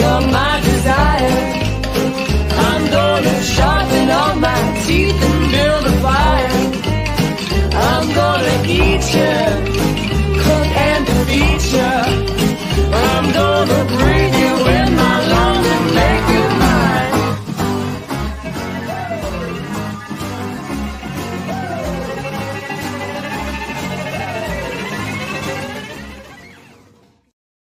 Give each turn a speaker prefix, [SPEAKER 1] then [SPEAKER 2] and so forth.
[SPEAKER 1] you're my desire. I'm gonna sharpen all my teeth and build a fire. I'm gonna eat you